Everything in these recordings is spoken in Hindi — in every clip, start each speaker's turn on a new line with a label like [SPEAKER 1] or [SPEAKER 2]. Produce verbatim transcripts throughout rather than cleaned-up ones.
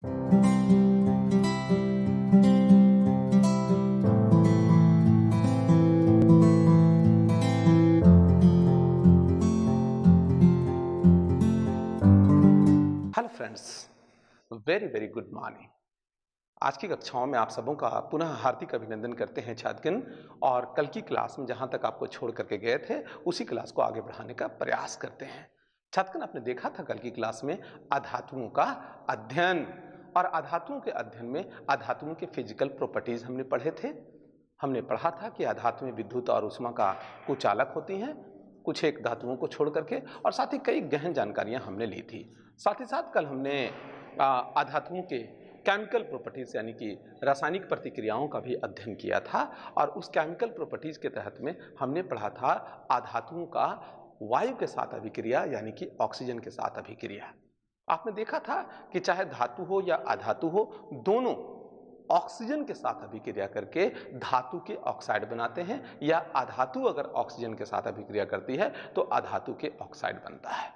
[SPEAKER 1] Hello friends, very very good morning. आज की कक्षाओं में आप सबों का पुनः हार्दिक अभिनंदन करते हैं छात्रगण। और कल की क्लास में जहां तक आपको छोड़ करके गए थे उसी क्लास को आगे बढ़ाने का प्रयास करते हैं। छात्रगण, आपने देखा था कल की क्लास में अधातुओं का अध्ययन, और अधातुओं के अध्ययन में अधातुओं के फिजिकल प्रॉपर्टीज हमने पढ़े थे। हमने पढ़ा था कि अधातु में विद्युत और ऊष्मा का कुचालक होती हैं कुछ एक धातुओं को छोड़ करके, और साथ ही कई गहन जानकारियां हमने ली थी। साथ ही साथ कल हमने अधातुओं के केमिकल प्रॉपर्टीज यानी कि रासायनिक प्रतिक्रियाओं का भी अध्ययन किया था, और उस केमिकल प्रॉपर्टीज के तहत में हमने पढ़ा था अधातुओं का वायु के साथ अभिक्रिया यानी कि ऑक्सीजन के साथ अभिक्रिया। आपने देखा था कि चाहे धातु हो या अधातु हो, दोनों ऑक्सीजन के साथ अभिक्रिया करके धातु के ऑक्साइड बनाते हैं, या अधातु अगर ऑक्सीजन के साथ अभिक्रिया करती है तो अधातु के ऑक्साइड बनता है।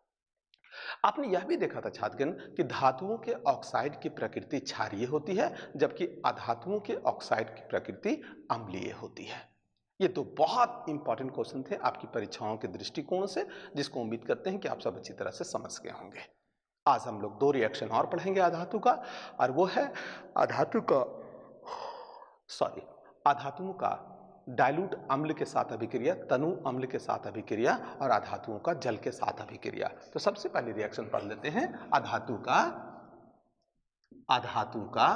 [SPEAKER 1] आपने यह भी देखा था छात्रगण कि धातुओं के ऑक्साइड की प्रकृति क्षारीय होती है, जबकि अधातुओं के ऑक्साइड की प्रकृति अम्लीय होती है। ये दो बहुत इंपॉर्टेंट क्वेश्चन थे आपकी परीक्षाओं के दृष्टिकोण से, जिसको उम्मीद करते हैं कि आप सब अच्छी तरह से समझ गए होंगे। आज हम लोग दो रिएक्शन और पढ़ेंगे अधातु का, और वो है अधातु का सॉरी अधातुओं का डाइल्यूट अम्ल के साथ अभिक्रिया, तनु अम्ल के साथ अभिक्रिया, और अधातुओं का जल के साथ अभिक्रिया। तो सबसे पहले रिएक्शन पढ़ लेते हैं अधातु का अधातु का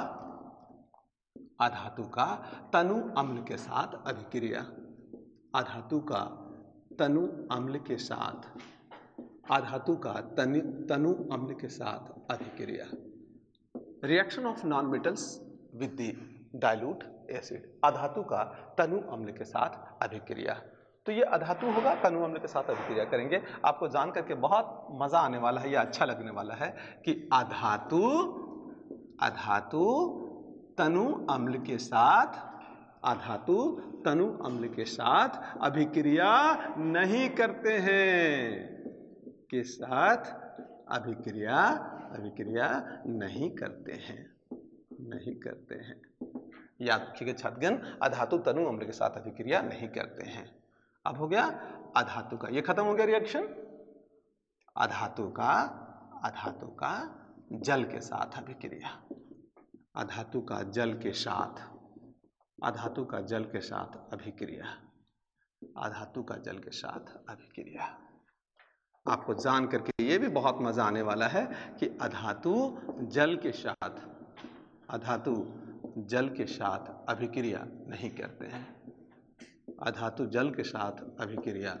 [SPEAKER 1] अधातु का तनु अम्ल के साथ अभिक्रिया। अधातु का तनु अम्ल के साथ अधातु का तनु तनु अम्ल के साथ अभिक्रिया। Reaction of non metals with the dilute acid. अधातु का तनु अम्ल के साथ अभिक्रिया। तो ये अधातु होगा, तनु अम्ल के साथ अभिक्रिया करेंगे। आपको जान करके बहुत मजा आने वाला है, या अच्छा लगने वाला है कि अधातु अधातु तनु अम्ल के साथ अधातु तनु अम्ल के साथ अभिक्रिया नहीं करते हैं, के साथ अभिक्रिया अभिक्रिया नहीं करते हैं नहीं करते हैं याद रखिएगा छात्रगण, अधातु तनु अम्ल के साथ अभिक्रिया नहीं करते हैं। अब हो गया अधातु का, ये खत्म हो गया रिएक्शन। अधातु का अधातु का जल के साथ अभिक्रिया। अधातु का जल के साथ अधातु का जल के साथ अभिक्रिया अधातु का जल के साथ अभिक्रिया। आपको जान करके ये भी बहुत मजा आने वाला है कि अधातु जल के साथ अधातु जल के साथ अभिक्रिया नहीं करते हैं। अधातु जल के साथ अभिक्रिया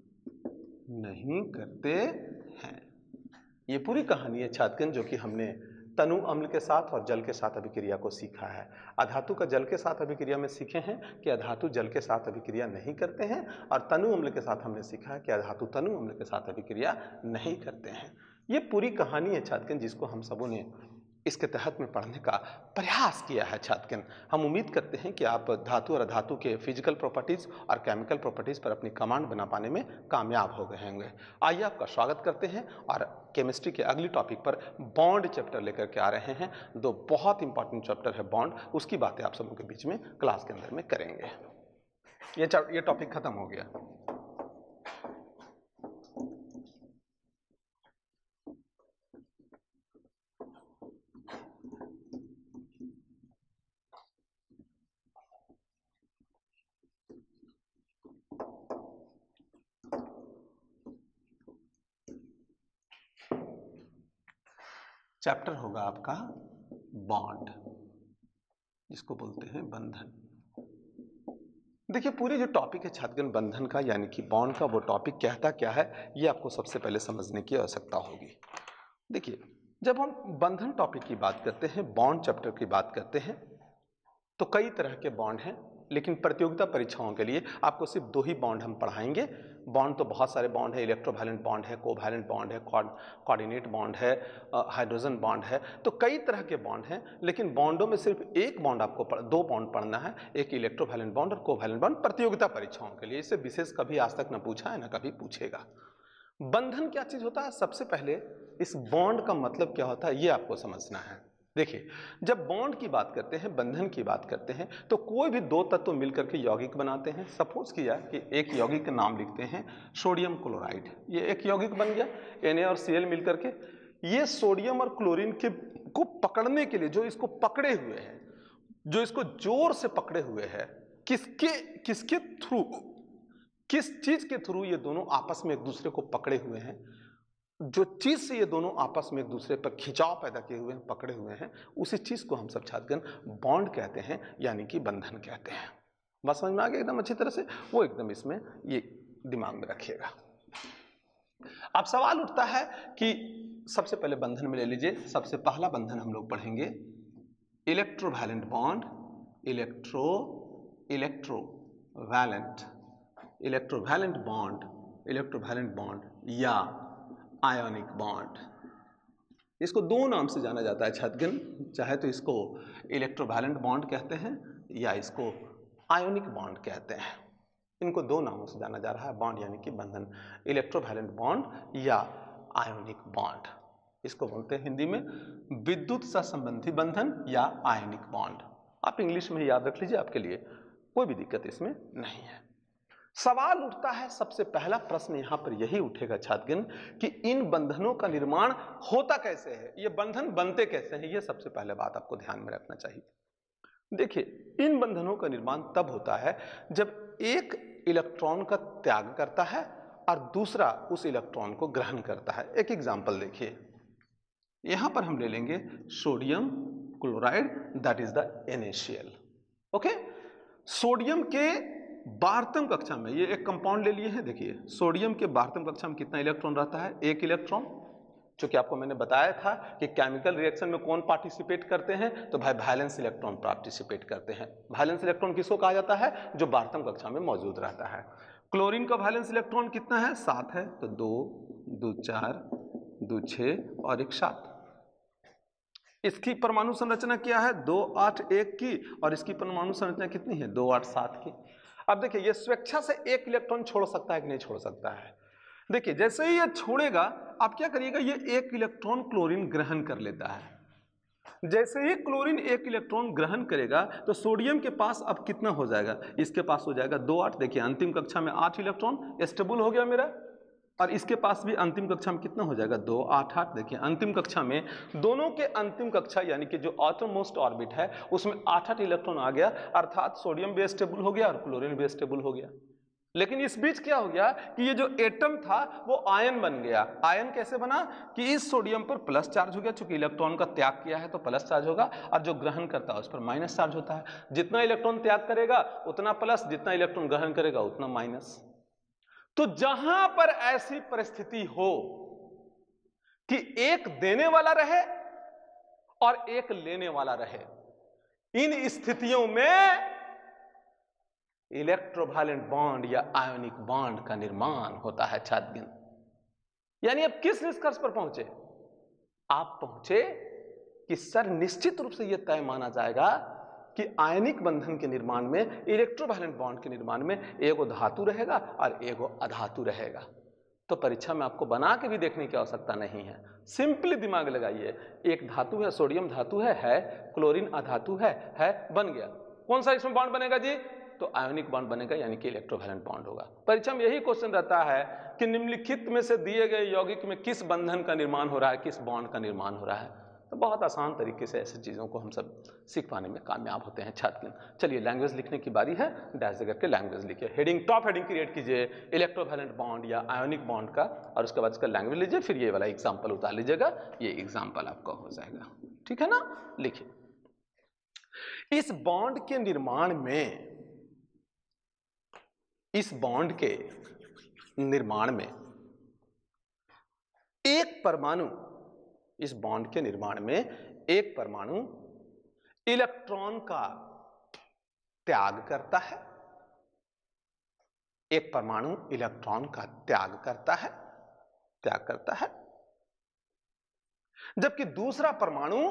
[SPEAKER 1] नहीं करते हैं। ये पूरी कहानी है छात्रगण, जो कि हमने तनु अम्ल के साथ और जल के साथ अभिक्रिया को सीखा है। अधातु का जल के साथ अभिक्रिया में सीखे हैं कि अधातु जल के साथ अभिक्रिया नहीं करते हैं, और तनु अम्ल के साथ हमने सीखा है कि अधातु तनु अम्ल के साथ अभिक्रिया नहीं करते हैं। ये पूरी कहानी है छात्रगण, जिसको हम सबों ने इसके तहत में पढ़ने का प्रयास किया है छात्रगण। हम उम्मीद करते हैं कि आप धातु और अधातु के फिजिकल प्रॉपर्टीज और केमिकल प्रॉपर्टीज पर अपनी कमांड बना पाने में कामयाब हो गए होंगे। आइए आपका स्वागत करते हैं, और केमिस्ट्री के अगली टॉपिक पर बॉन्ड चैप्टर लेकर के आ रहे हैं। दो बहुत इंपॉर्टेंट चैप्टर है बॉन्ड, उसकी बातें आप सबों के बीच में क्लास के अंदर में करेंगे। ये ये टॉपिक खत्म हो गया। चैप्टर होगा आपका बॉन्ड, जिसको बोलते हैं बंधन। देखिए, पूरी जो टॉपिक है छात्रगण बंधन का यानी कि बॉन्ड का, वो टॉपिक कहता क्या है ये आपको सबसे पहले समझने की आवश्यकता होगी। देखिए, जब हम बंधन टॉपिक की बात करते हैं, बॉन्ड चैप्टर की बात करते हैं, तो कई तरह के बॉन्ड हैं, लेकिन प्रतियोगिता परीक्षाओं के लिए आपको सिर्फ दो ही बॉन्ड हम पढ़ाएंगे। बॉन्ड तो बहुत सारे बॉन्ड है, इलेक्ट्रोवैलेंट बॉन्ड है, कोवैलेंट बॉन्ड है, कोऑर्डिनेट बॉन्ड है, हाइड्रोजन बॉन्ड है, तो कई तरह के बॉन्ड हैं। लेकिन बॉन्डों में सिर्फ एक बॉन्ड आपको पढ़, दो बॉन्ड पढ़ना है, एक इलेक्ट्रोवैलेंट बॉन्ड और कोवैलेंट बॉन्ड, प्रतियोगिता परीक्षाओं के लिए। इससे विशेष कभी आज तक न पूछा है, न कभी पूछेगा। बंधन क्या चीज होता है? सबसे पहले इस बॉन्ड का मतलब क्या होता है ये आपको समझना है। देखिए, जब बॉन्ड की बात करते हैं, बंधन की बात करते हैं, तो कोई भी दो तत्व मिलकर के यौगिक बनाते हैं। सपोज किया कि एक यौगिक का नाम लिखते हैं सोडियम क्लोराइड, ये एक यौगिक बन गया, Na और Cl मिलकर के। ये सोडियम और क्लोरीन के को पकड़ने के लिए, जो इसको पकड़े हुए हैं, जो इसको जोर से पकड़े हुए हैं, किसके किसके थ्रू, किस चीज के थ्रू ये दोनों आपस में एक दूसरे को पकड़े हुए हैं, जो चीज से ये दोनों आपस में एक दूसरे पर खिंचाव पैदा किए हुए हैं, पकड़े हुए हैं, उसी चीज को हम सब छात्रगण बॉन्ड कहते हैं, यानी कि बंधन कहते हैं। बात समझ में आ गया एकदम अच्छी तरह से? वो एकदम इसमें ये दिमाग में रखिएगा। अब सवाल उठता है कि सबसे पहले बंधन में ले लीजिए, सबसे पहला बंधन हम लोग पढ़ेंगे electrovalent bond, electro electrovalent electrovalent bond, electrovalent bond या आयोनिक बॉन्ड। इसको दो नाम से जाना जाता है छात्रगण, चाहे तो इसको इलेक्ट्रोवैलेंट बॉन्ड कहते हैं या इसको आयोनिक बॉन्ड कहते हैं। इनको दो नामों से जाना जा रहा है, बॉन्ड यानी कि बंधन, इलेक्ट्रोवैलेंट बॉन्ड या आयोनिक बॉन्ड। इसको बोलते हैं हिंदी में विद्युत सहसंबंधी बंधन या आयोनिक बॉन्ड। आप इंग्लिश में याद रख लीजिए, आपके लिए कोई भी दिक्कत इसमें नहीं है। सवाल उठता है, सबसे पहला प्रश्न यहां पर यही उठेगा छात्रगण कि इन बंधनों का निर्माण होता कैसे है, ये बंधन बनते कैसे हैं, ये सबसे पहले बात आपको ध्यान में रखना चाहिए। देखिए, इन बंधनों का निर्माण तब होता है जब एक इलेक्ट्रॉन का त्याग करता है और दूसरा उस इलेक्ट्रॉन को ग्रहण करता है। एक एग्जांपल देखिए, यहां पर हम ले लेंगे sodium chloride, that is the NaCl। Okay, sodium के बारहवीं कक्षा में ये एक कंपाउंड ले लिए हैं। देखिए, सोडियम के बारहवीं कक्षा में कितना इलेक्ट्रॉन रहता है? एक इलेक्ट्रॉन। क्योंकि आपको मैंने बताया था कि केमिकल रिएक्शन में कौन पार्टिसिपेट करते हैं, तो भाई वैलेंस इलेक्ट्रॉन पार्टिसिपेट करते हैं। वैलेंस इलेक्ट्रॉन किसको कहा जाता है? जो बारहवीं कक्षा में मौजूद रहता है। क्लोरीन का वैलेंस इलेक्ट्रॉन कितना है? सात है, तो दो दो चार दो छः और एक सात। इसकी परमाणु संरचना क्या है? दो आठ एक की, और इसकी परमाणु संरचना कितनी है? दो आठ सात की। अब देखिए, ये स्वेच्छा से एक इलेक्ट्रॉन छोड़ सकता है कि नहीं छोड़ सकता है? देखिए, जैसे ही ये छोड़ेगा, आप क्या करिएगा, ये एक इलेक्ट्रॉन क्लोरीन ग्रहण कर लेता है। जैसे ही क्लोरीन एक इलेक्ट्रॉन ग्रहण करेगा, तो सोडियम के पास अब कितना हो जाएगा? इसके पास हो जाएगा दो आठ। देखिए, अंतिम कक्षा में आठ इलेक्ट्रॉन स्टेबल हो गया मेरा, और इसके पास भी अंतिम कक्षा में कितना हो जाएगा? दो आठ आठ। देखिए, अंतिम कक्षा में दोनों के अंतिम कक्षा यानी कि जो आउटरमोस्ट ऑर्बिट है उसमें आठ आठ इलेक्ट्रॉन आ गया, अर्थात सोडियम भी स्टेबल हो गया और क्लोरीन भी स्टेबल हो गया। लेकिन इस बीच क्या हो गया कि ये जो एटम था वो आयन बन गया। आयन कैसे बना कि इस सोडियम पर प्लस चार्ज हो गया, चूंकि इलेक्ट्रॉन का त्याग किया है तो प्लस चार्ज होगा, और जो ग्रहण करता है उस पर माइनस चार्ज होता है। जितना इलेक्ट्रॉन त्याग करेगा उतना प्लस, जितना इलेक्ट्रॉन ग्रहण करेगा उतना माइनस। तो जहां पर ऐसी परिस्थिति हो कि एक देने वाला रहे और एक लेने वाला रहे, इन स्थितियों में इलेक्ट्रोवैलेंट बॉन्ड या आयोनिक बॉन्ड का निर्माण होता है छात्रगण। यानी अब किस निष्कर्ष पर पहुंचे? आप पहुंचे कि सर निश्चित रूप से यह तय माना जाएगा कि आयनिक बंधन के निर्माण में, इलेक्ट्रोवैलेंट बॉन्ड के निर्माण में एगो धातु रहेगा और एगो अधातु रहेगा। तो परीक्षा में आपको बना के भी देखने की आवश्यकता नहीं है, सिंपली दिमाग लगाइए। एक धातु है, सोडियम धातु है, है क्लोरीन अधातु है, है बन गया। कौन सा इसमें बॉन्ड बनेगा जी? तो आयोनिक बॉन्ड बनेगा, यानी कि इलेक्ट्रोवैलेंट बॉन्ड होगा। परीक्षा में यही क्वेश्चन रहता है कि निम्नलिखित में से दिए गए यौगिक में किस बंधन का निर्माण हो रहा है, किस बॉन्ड का निर्माण हो रहा है। तो बहुत आसान तरीके से ऐसी चीज़ों को हम सब सीख पाने में कामयाब होते हैं छात्र। चलिए, लैंग्वेज लिखने की बारी है। डैश दे करके लैंग्वेज लिखिए, हेडिंग टॉप हेडिंग क्रिएट कीजिए इलेक्ट्रोवैलेंट बॉन्ड या आयोनिक बॉन्ड का, और उसके बाद इसका लैंग्वेज लीजिए, फिर ये वाला एग्जाम्पल उतार लीजिएगा। ये एग्जाम्पल आपका हो जाएगा, ठीक है ना? लिखिए, इस बॉन्ड के निर्माण में, इस बॉन्ड के निर्माण में एक परमाणु, इस बॉन्ड के निर्माण में एक परमाणु इलेक्ट्रॉन का त्याग करता है, एक परमाणु इलेक्ट्रॉन का त्याग करता है, त्याग करता है, जबकि दूसरा परमाणु,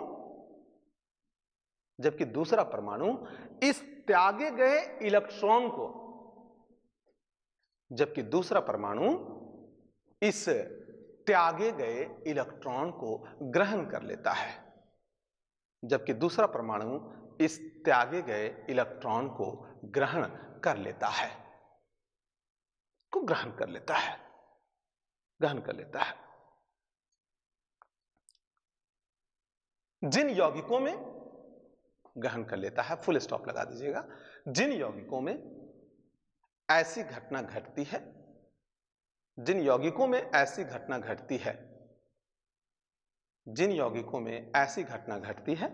[SPEAKER 1] जबकि दूसरा परमाणु इस त्यागे गए इलेक्ट्रॉन को, जबकि दूसरा परमाणु इस त्यागे गए इलेक्ट्रॉन को ग्रहण कर लेता है। जबकि दूसरा परमाणु इस त्यागे गए इलेक्ट्रॉन को ग्रहण कर लेता है, को ग्रहण कर लेता है, ग्रहण कर लेता है। जिन यौगिकों में ग्रहण कर लेता है, फुल स्टॉप लगा दीजिएगा, जिन यौगिकों में ऐसी घटना घटती है, जिन यौगिकों में ऐसी घटना घटती है, जिन यौगिकों में ऐसी घटना घटती है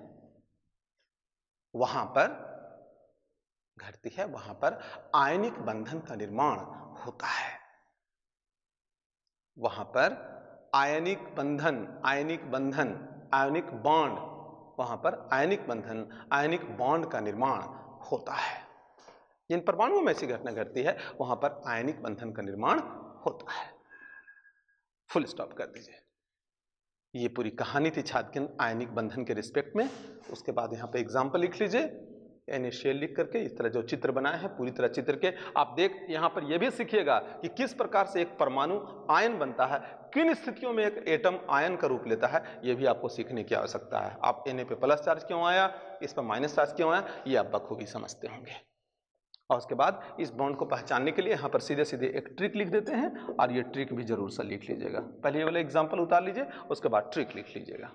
[SPEAKER 1] वहां पर घटती है वहां पर आयनिक बंधन का निर्माण होता है। वहां पर आयनिक बंधन, आयनिक बंधन, आयनिक बॉन्ड, वहां पर आयनिक बंधन, आयनिक बॉन्ड का निर्माण होता है। जिन परमाणुओं में ऐसी घटना घटती है वहां पर आयनिक बंधन का निर्माण होता है। फुल स्टॉप कर दीजिए। ये पूरी कहानी थी छात्र आयनिक बंधन के रिस्पेक्ट में। उसके बाद यहाँ पे एग्जाम्पल लिख लीजिए, इनिशियल लिख करके इस तरह जो चित्र बनाए हैं पूरी तरह चित्र के आप देख यहाँ पर यह भी सीखिएगा कि किस प्रकार से एक परमाणु आयन बनता है, किन स्थितियों में एक एटम आयन का रूप लेता है, यह भी आपको सीखने की आवश्यकता है। आप Na पे प्लस चार्ज क्यों आया, इस पर माइनस चार्ज क्यों आया, ये आप बखूबी समझते होंगे। और उसके बाद इस बॉन्ड को पहचानने के लिए यहाँ पर सीधे सीधे एक ट्रिक लिख देते हैं, और ये ट्रिक भी जरूर से लिख लीजिएगा। पहले ये वाला एग्जाम्पल उतार लीजिए, उसके बाद ट्रिक लिख लीजिएगा।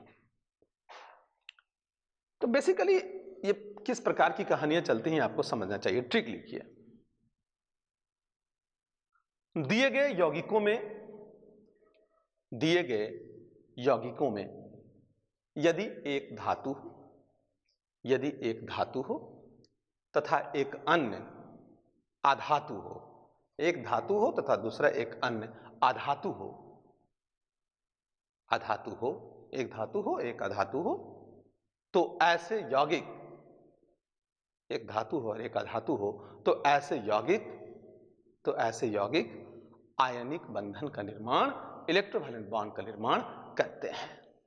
[SPEAKER 1] तो बेसिकली ये किस प्रकार की कहानियां चलती हैं आपको समझना चाहिए। ट्रिक लिखिए, दिए गए यौगिकों में दिए गए यौगिकों में यदि एक धातु यदि एक धातु हो तथा एक अन्य अधातु हो, एक धातु हो तथा दूसरा एक अन्य अधातु हो, अधातु हो, एक धातु हो एक अधातु हो, तो ऐसे यौगिक, एक धातु हो और एक अधातु हो, तो ऐसे यौगिक तो ऐसे यौगिक आयनिक बंधन का निर्माण, इलेक्ट्रोवैलेंट बॉन्ड का निर्माण करते हैं।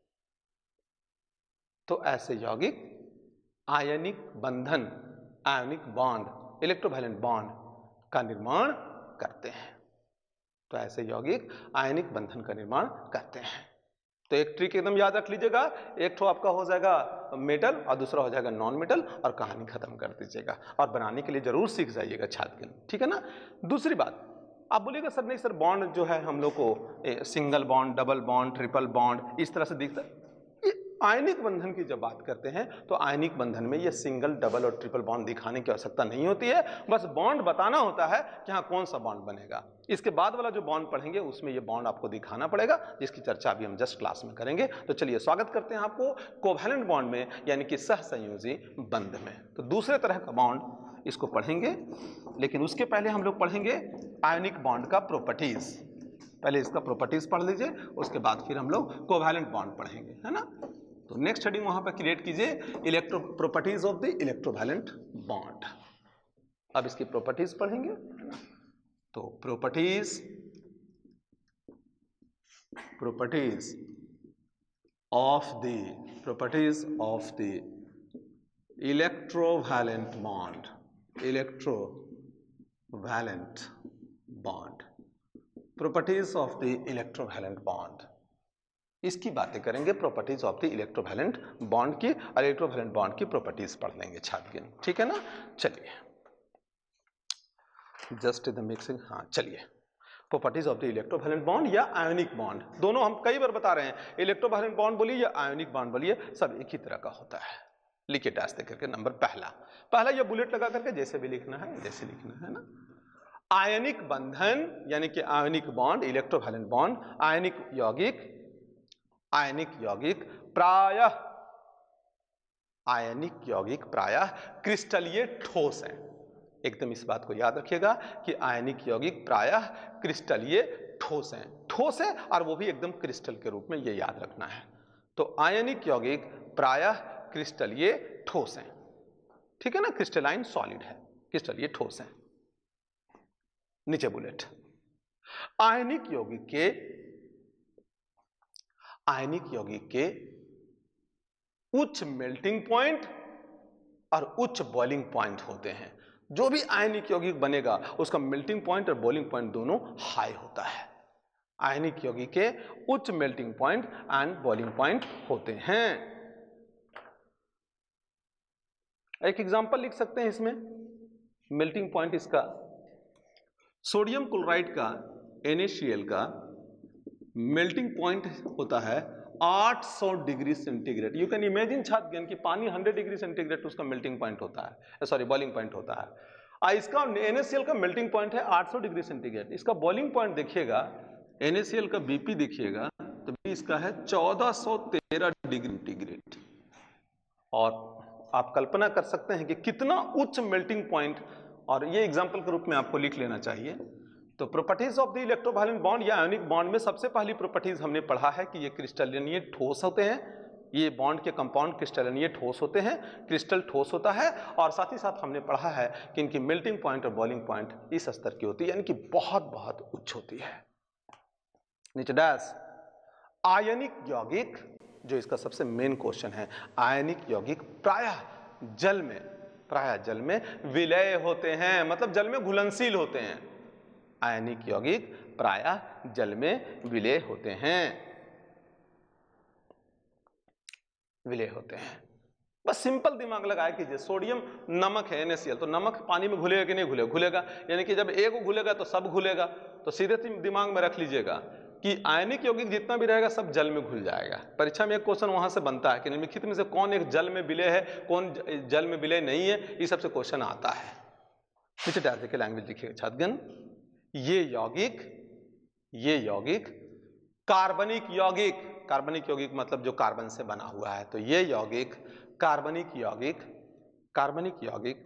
[SPEAKER 1] तो ऐसे यौगिक आयनिक बंधन, आयनिक बॉन्ड, इलेक्ट्रोवैलेंट बॉन्ड का निर्माण करते हैं। तो ऐसे यौगिक आयनिक बंधन का निर्माण करते हैं। तो एक ट्रिक एकदम याद रख लीजिएगा, एक तो आपका हो जाएगा मेटल और दूसरा हो जाएगा नॉन मेटल, और कहानी खत्म कर दीजिएगा। और बनाने के लिए जरूर सीख जाइएगा छात्र, ठीक है ना। दूसरी बात, आप बोलिएगा सर नहीं सर बॉन्ड जो है हम लोग को single bond, double bond, triple bond इस तरह से दिखता है। आयनिक बंधन की जब बात करते हैं तो आयनिक बंधन में ये सिंगल, डबल और ट्रिपल बॉन्ड दिखाने की आवश्यकता नहीं होती है, बस बॉन्ड बताना होता है कि हाँ कौन सा बॉन्ड बनेगा। इसके बाद वाला जो बॉन्ड पढ़ेंगे उसमें ये बॉन्ड आपको दिखाना पड़ेगा, जिसकी चर्चा अभी हम जस्ट क्लास में करेंगे। तो चलिए स्वागत करते हैं आपको कोवैलेंट बॉन्ड में, यानी कि सहसंयोजी बंध में। तो दूसरे तरह का बॉन्ड इसको पढ़ेंगे, लेकिन उसके पहले हम लोग पढ़ेंगे आयनिक बॉन्ड का प्रॉपर्टीज। पहले इसका प्रॉपर्टीज पढ़ लीजिए, उसके बाद फिर हम लोग कोवैलेंट बॉन्ड पढ़ेंगे, है ना। तो नेक्स्ट हेडिंग वहां पर क्रिएट कीजिए, electro properties of the electrovalent bond. अब इसकी प्रॉपर्टीज पढ़ेंगे। तो properties properties of the properties of the electrovalent bond, electrovalent bond, properties of the electrovalent bond. इसकी बातें करेंगे, properties of the electrovalent bond की, और इलेक्ट्रोवैलेंट बॉन्ड की प्रॉपर्टीज पढ़ लेंगे छात्र, ठीक है ना। चलिए जस्ट द मिक्सिंग, हाँ चलिए properties of the electrovalent bond या आयोनिक बॉन्ड, दोनों हम कई बार बता रहे हैं, इलेक्ट्रोवैलेंट बॉन्ड बोलिए या आयोनिक बॉन्ड बोलिए, सब एक ही तरह का होता है। लिखिए टैच दे करके, नंबर पहला पहला ये बुलेट लगा करके जैसे भी लिखना है जैसे लिखना है ना। आयनिक बंधन यानी कि आयोनिक बॉन्ड, इलेक्ट्रोवैलेंट बॉन्ड, आयनिक यौगिक आयनिक यौगिक प्रायः आयनिक यौगिक प्रायः क्रिस्टलीय ठोस हैं। एकदम इस बात को याद रखिएगा कि आयनिक यौगिक प्रायः क्रिस्टलीय ठोस हैं, ठोस है और वो भी एकदम क्रिस्टल के रूप में, ये याद रखना है। तो आयनिक यौगिक प्रायः क्रिस्टलीय ठोस हैं, ठीक है ना, क्रिस्टलाइन सॉलिड है, क्रिस्टलीय ठोस हैं। नीचे बुलेट, आयनिक यौगिक के आयनिक यौगिक के उच्च मेल्टिंग पॉइंट और उच्च बॉइलिंग पॉइंट होते हैं। जो भी आयनिक यौगिक बनेगा उसका मेल्टिंग पॉइंट और बॉइलिंग पॉइंट दोनों हाई होता है। आयनिक यौगिक के उच्च melting point and boiling point होते हैं। एक एग्जांपल लिख सकते हैं इसमें, मेल्टिंग पॉइंट इसका, सोडियम क्लोराइड का NaCl का मेल्टिंग पॉइंट होता है आठ सौ degree centigrade. You can imagine छात्र कि पानी सौ डिग्री सेंटीग्रेड उसका मेल्टिंग पॉइंट होता है, सॉरी बॉइलिंग पॉइंट होता है। आ, इसका NaCl का मेल्टिंग पॉइंट है आठ सौ डिग्री सेंटीग्रेड। इसका बॉइलिंग पॉइंट देखिएगा, NaCl का बीपी देखिएगा तो भी इसका है चौदह सौ तेरह डिग्री सेंटीग्रेड। और आप कल्पना कर सकते हैं कि कितना उच्च मेल्टिंग पॉइंट, और ये एग्जांपल के रूप में आपको लिख लेना चाहिए। तो properties of the electrovalent bond या आयोनिक बॉन्ड में सबसे पहली प्रॉपर्टीज हमने पढ़ा है कि ये क्रिस्टलीय ठोस होते हैं, ये बॉन्ड के कंपाउंड क्रिस्टलीय ठोस होते हैं, क्रिस्टल ठोस होता है, और साथ ही साथ हमने पढ़ा है कि इनकी मेल्टिंग पॉइंट और बॉइलिंग पॉइंट इस स्तर की होती है, यानी कि बहुत बहुत उच्च होती है। नीचे डैश आयनिक यौगिक, जो इसका सबसे मेन क्वेश्चन है, आयनिक यौगिक प्रायः जल में प्रायः जल में विलय होते हैं, मतलब जल में घुलनशील होते हैं। आयनिक यौगिक प्रायः जल में विलय होते हैं, विलय होते हैं। बस सिंपल दिमाग लगाया कीजिए, सोडियम नमक है NaCl, तो नमक पानी में घुलेगा कि नहीं घुलेगा? घुलेगा, यानी कि जब एक घुलेगा तो सब घुलेगा। तो सीधे दिमाग में रख लीजिएगा कि आयनिक यौगिक जितना भी रहेगा सब जल में घुल जाएगा। परीक्षा में एक क्वेश्चन वहां से बनता है कि निम्नलिखित में से कौन एक जल में विलय है, कौन जल में विलय नहीं है, ये सबसे क्वेश्चन आता है। नीचे डाल देखिए, लैंग्वेज लिखिएगा छात्रगण, ये यौगिक ये यौगिक कार्बनिक यौगिक, कार्बनिक यौगिक मतलब जो कार्बन से बना हुआ है, तो ये यौगिक कार्बनिक यौगिक कार्बनिक यौगिक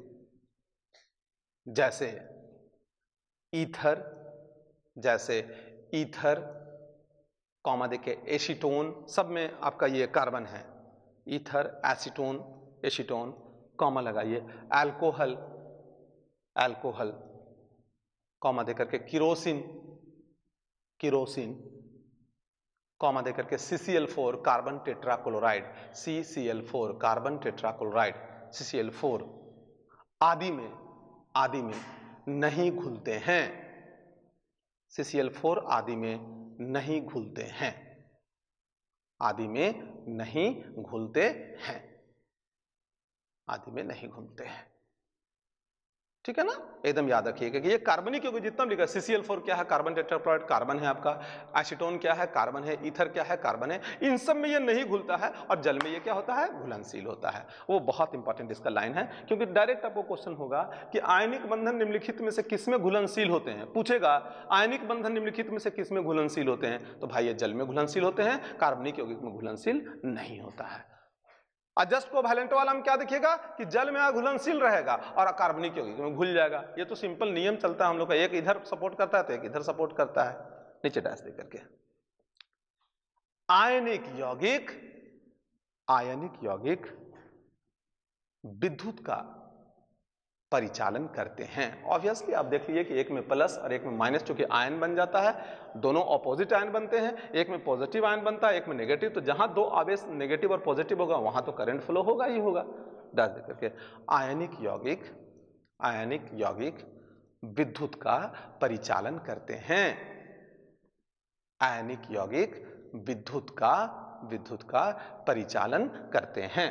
[SPEAKER 1] जैसे ईथर, जैसे ईथर कॉमा देखे एसीटोन, सब में आपका ये कार्बन है, ईथर एसीटोन एसीटोन कॉमा लगाइए, अल्कोहल अल्कोहल कॉमा देकर के किरोसिन किरोसिन कॉमा देकर के C C L four carbon tetrachloride C C L four carbon tetrachloride C C L four आदि में आदि में नहीं घुलते हैं, सी सी एल फोर आदि में नहीं घुलते हैं, आदि में नहीं घुलते हैं, आदि में नहीं घुलते हैं। ठीक है ना, एकदम याद रखिएगा कि ये कार्बनिक यौगिक जितना भी लिखा है, सी सी एल फोर क्या है? कार्बन टेट्राक्लोराइड कार्बन है आपका, एसीटोन क्या है? कार्बन है, ईथर क्या है? कार्बन है। इन सब में ये नहीं घुलता है और जल में ये क्या होता है? घुलनशील होता है। वो बहुत इंपॉर्टेंट इसका लाइन है, क्योंकि डायरेक्ट आपको क्वेश्चन होगा कि आयनिक बंधन निम्नलिखित में से किसमें घुलनशील होते हैं, पूछेगा आयनिक बंधन निम्नलिखित में से किसमें घुलनशील होते हैं, तो भाई ये जल में घुलनशील होते हैं, कार्बनिक यौगिक में घुलनशील नहीं होता है। जस्ट कोवैलेंट वाला हम क्या देखिएगा कि जल में घुलनशील रहेगा और कार्बनिक यौगिक में घुल जाएगा। ये तो सिंपल नियम चलता है हम लोग का, एक इधर सपोर्ट करता है तो एक इधर सपोर्ट करता है। नीचे डैश दे करके आयनिक यौगिक आयनिक यौगिक विद्युत का परिचालन करते हैं। ऑब्वियसली आप देख लीजिए कि एक में प्लस और एक में माइनस, चूंकि आयन बन जाता है, दोनों ऑपोजिट आयन बनते हैं, एक में पॉजिटिव आयन बनता है, एक में नेगेटिव, तो जहां दो आवेश नेगेटिव और पॉजिटिव होगा वहां तो करंट फ्लो होगा ही होगा। डाल दे करके आयनिक यौगिक आयनिक यौगिक विद्युत का परिचालन करते हैं, आयनिक यौगिक विद्युत का विद्युत का परिचालन करते हैं,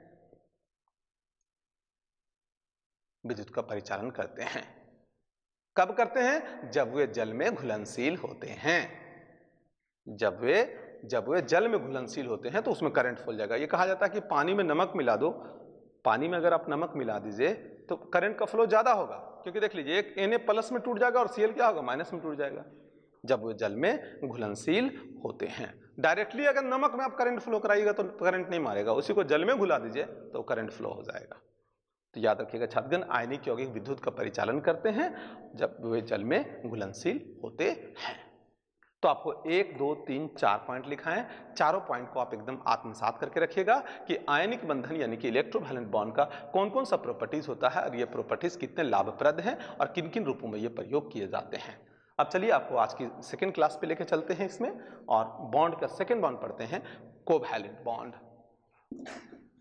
[SPEAKER 1] विद्युत का परिचालन करते हैं। कब करते हैं? जब वे जल में घुलनशील होते हैं, जब वे जब वे जल में घुलनशील होते हैं तो उसमें करंट फैल जाएगा। ये कहा जाता है कि पानी में नमक मिला दो, पानी में अगर आप नमक मिला दीजिए तो करंट का फ्लो ज्यादा होगा, क्योंकि देख लीजिए एक Na प्लस में टूट जाएगा और Cl क्या होगा? माइनस में टूट जाएगा, जब वे जल में घुलनशील होते हैं। डायरेक्टली अगर नमक में आप करंट फ्लो कराइएगा तो करंट नहीं मारेगा, उसी को जल में घुला दीजिए तो करंट फ्लो हो जाएगा। तो याद रखिएगा छात्रगण, आयनिक यौगिक विद्युत का परिचालन करते हैं जब वे जल में घुलनशील होते हैं। तो आपको एक दो तीन चार पॉइंट लिखा है, चारों पॉइंट को आप एकदम आत्मसात करके रखिएगा कि आयनिक बंधन यानी कि इलेक्ट्रोवैलेंट बॉन्ड का कौन कौन सा प्रॉपर्टीज होता है और ये प्रॉपर्टीज कितने लाभप्रद हैं और किन किन रूपों में ये प्रयोग किए जाते हैं। अब चलिए आपको आज की सेकेंड क्लास पे लेके चलते हैं इसमें, और बॉन्ड का सेकेंड बॉन्ड पढ़ते हैं, कोवैलेंट बॉन्ड।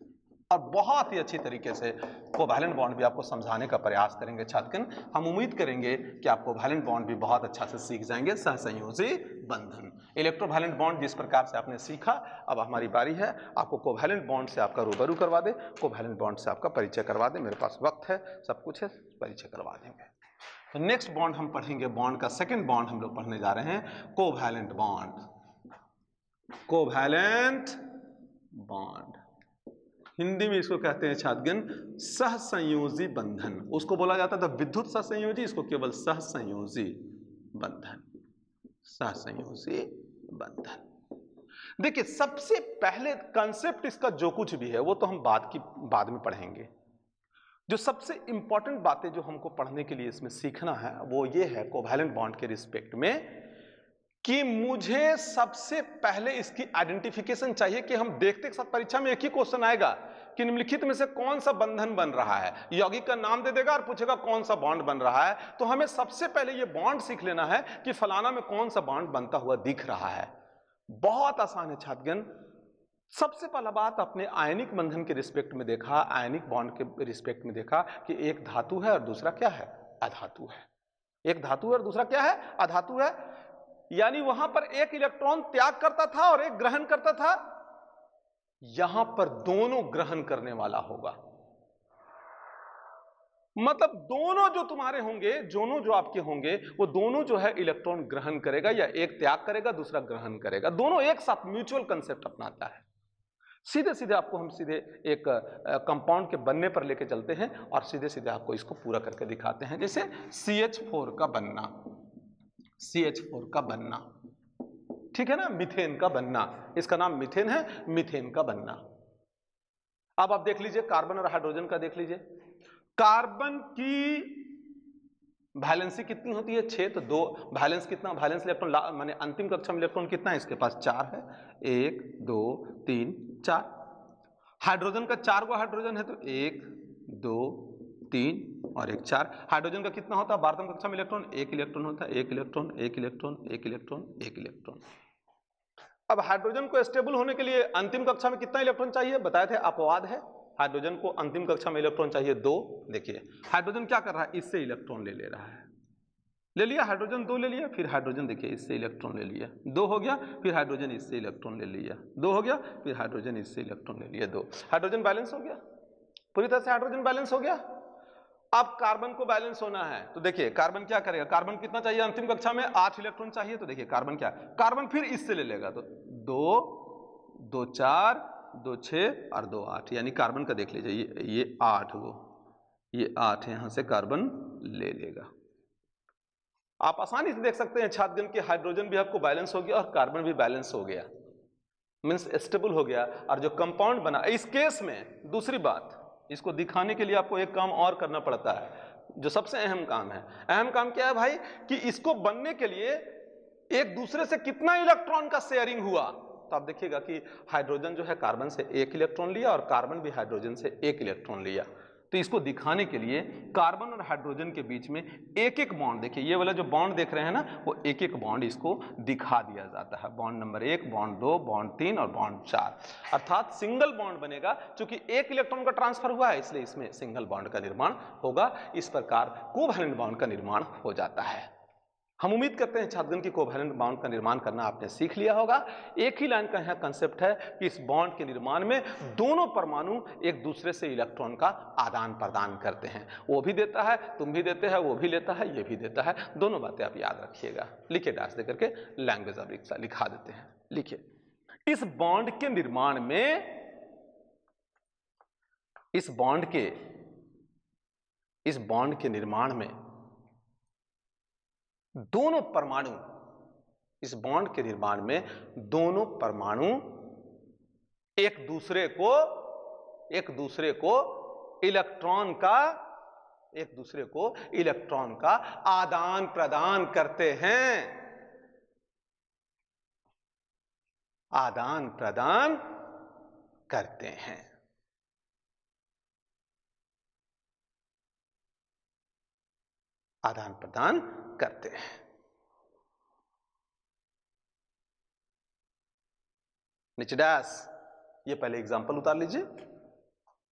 [SPEAKER 1] और बहुत ही अच्छी तरीके से कोवैलेंट बॉन्ड भी आपको समझाने का प्रयास करेंगे छात्रगण। हम उम्मीद करेंगे कि आप कोवैलेंट बॉन्ड भी बहुत अच्छा से सीख जाएंगे। सहसंयोजी बंधन, इलेक्ट्रोवैलेंट बॉन्ड जिस प्रकार से आपने सीखा, अब हमारी बारी है आपको कोवैलेंट बॉन्ड से आपका रूबरू करवा दे, कोवैलेंट बॉन्ड से आपका परिचय करवा दे। मेरे पास वक्त है, सब कुछ है, परिचय करवा देंगे। तो नेक्स्ट बॉन्ड हम पढ़ेंगे, बॉन्ड का सेकेंड बॉन्ड हम लोग पढ़ने जा रहे हैं, covalent bond. Covalent bond Hindi में इसको कहते हैं छात्रगण सहसंयोजी बंधन। उसको बोला जाता था विद्युत सहसंयोजी, इसको केवल सहसंयोजी बंधन, सहसंयोजी बंधन। देखिए सबसे पहले कंसेप्ट इसका जो कुछ भी है वो तो हम बाद की बाद में पढ़ेंगे। जो सबसे इंपॉर्टेंट बातें जो हमको पढ़ने के लिए इसमें सीखना है वो ये है कोवैलेंट बॉन्ड के रिस्पेक्ट में, कि मुझे सबसे पहले इसकी आइडेंटिफिकेशन चाहिए। कि हम देखते के साथ परीक्षा में एक ही क्वेश्चन आएगा कि निम्नलिखित में से कौन सा बंधन बन रहा है, यौगिक का नाम दे देगा और पूछेगा कौन सा बॉन्ड बन रहा है। तो हमें सबसे पहले ये बॉन्ड सीख लेना है कि फलाना में कौन सा बॉन्ड बनता हुआ दिख रहा है। बहुत आसान है छात्रगण। सबसे पहला बात अपने आयनिक बंधन के रिस्पेक्ट में देखा, आयनिक बॉन्ड के रिस्पेक्ट में देखा कि एक धातु है और दूसरा क्या है, अधातु है। एक धातु है और दूसरा क्या है, अधातु है। यानी वहां पर एक इलेक्ट्रॉन त्याग करता था और एक ग्रहण करता था, यहां पर दोनों ग्रहण करने वाला होगा। मतलब दोनों जो तुम्हारे होंगे, दोनों जो आपके होंगे वो दोनों जो है इलेक्ट्रॉन ग्रहण करेगा, या एक त्याग करेगा दूसरा ग्रहण करेगा, दोनों एक साथ म्यूचुअल कंसेप्ट अपनाता है। सीधे सीधे आपको हम सीधे एक कंपाउंड के बनने पर लेके चलते हैं और सीधे सीधे आपको इसको पूरा करके दिखाते हैं। जैसे सी एच फोर का बनना, सी एच फोर का बनना, ठीक है ना, मीथेन का बनना, इसका नाम मीथेन है, मीथेन का बनना। अब आप देख लीजिए कार्बन और हाइड्रोजन का देख लीजिए। कार्बन की वैलेंसी कितनी होती है, छह। तो दो वैलेंस कितना, वैलेंस इलेक्ट्रॉन माने अंतिम कक्षा में इलेक्ट्रॉन कितना है इसके पास, चार है, एक दो तीन चार। हाइड्रोजन का चार गो हाइड्रोजन है तो एक दो तीन और एक चार। हाइड्रोजन का कितना होता है बारहवीं कक्षा में इलेक्ट्रॉन, एक इलेक्ट्रॉन होता है, एक इलेक्ट्रॉन एक इलेक्ट्रॉन एक इलेक्ट्रॉन एक इलेक्ट्रॉन। अब हाइड्रोजन को स्टेबल होने के लिए अंतिम कक्षा में कितना इलेक्ट्रॉन चाहिए, बताए थे अपवाद है। हाइड्रोजन को अंतिम कक्षा में इलेक्ट्रॉन चाहिए दो। देखिए हाइड्रोजन क्या कर रहा है, इससे इलेक्ट्रॉन ले ले रहा है, ले लिया हाइड्रोजन दो ले लिया, फिर हाइड्रोजन देखिए इससे इलेक्ट्रॉन ले लिया, दो हो गया, फिर हाइड्रोजन इससे इलेक्ट्रॉन ले लिया, दो हो गया, फिर हाइड्रोजन इससे इलेक्ट्रॉन ले लिया, दो। हाइड्रोजन बैलेंस हो गया, पूरी तरह से हाइड्रोजन बैलेंस हो गया। अब कार्बन को बैलेंस होना है तो देखिए कार्बन क्या करेगा, कार्बन कितना चाहिए अंतिम कक्षा में, आठ इलेक्ट्रॉन चाहिए। तो देखिए कार्बन क्या, कार्बन फिर इससे ले लेगा, तो दो दो चार दो छः और दो आठ, यानी कार्बन का देख लीजिए ये ये आठ गो, ये आठ यहां से कार्बन ले लेगा। आप आसानी से देख सकते हैं छात्रगण कि हाइड्रोजन भी आपको बैलेंस हो गया और कार्बन भी बैलेंस हो गया, मीन्स स्टेबल हो गया। और जो कंपाउंड बना इस केस में, दूसरी बात इसको दिखाने के लिए आपको एक काम और करना पड़ता है, जो सबसे अहम काम है। अहम काम क्या है भाई, कि इसको बनने के लिए एक दूसरे से कितना इलेक्ट्रॉन का शेयरिंग हुआ। तो आप देखिएगा कि हाइड्रोजन जो है कार्बन से एक इलेक्ट्रॉन लिया और कार्बन भी हाइड्रोजन से एक इलेक्ट्रॉन लिया। तो इसको दिखाने के लिए कार्बन और हाइड्रोजन के बीच में एक एक बॉन्ड, देखिए ये वाला जो बॉन्ड देख रहे हैं ना, वो एक एक बॉन्ड इसको दिखा दिया जाता है। बॉन्ड नंबर एक, बॉन्ड दो, बॉन्ड तीन और बॉन्ड चार, अर्थात सिंगल बॉन्ड बनेगा। क्योंकि एक इलेक्ट्रॉन का ट्रांसफर हुआ है इसलिए इसमें सिंगल बॉन्ड का निर्माण होगा। इस प्रकार कोवैलेंट बॉन्ड का निर्माण हो जाता है। हम उम्मीद करते हैं छात्रगण की कोवैलेंट बॉन्ड का निर्माण करना आपने सीख लिया होगा। एक ही लाइन का यह कंसेप्ट है कि इस बॉन्ड के निर्माण में दोनों परमाणु एक दूसरे से इलेक्ट्रॉन का आदान प्रदान करते हैं। वो भी देता है, तुम भी देते हैं, वो भी लेता है, ये भी देता है। दोनों बातें आप याद रखिएगा। लिखिए डैश दे करके, लैंग्वेज ऑफ रिक्शा लिखा देते हैं। लिखिए, इस बॉन्ड के निर्माण में, इस बॉन्ड के इस बॉन्ड के निर्माण में दोनों परमाणु, इस बॉन्ड के निर्माण में दोनों परमाणु एक दूसरे को एक दूसरे को इलेक्ट्रॉन का एक दूसरे को इलेक्ट्रॉन का आदान प्रदान करते हैं, आदान प्रदान करते हैं। आदान प्रदान करते हैं। नीचे डैश, ये पहले एग्जांपल उतार लीजिए।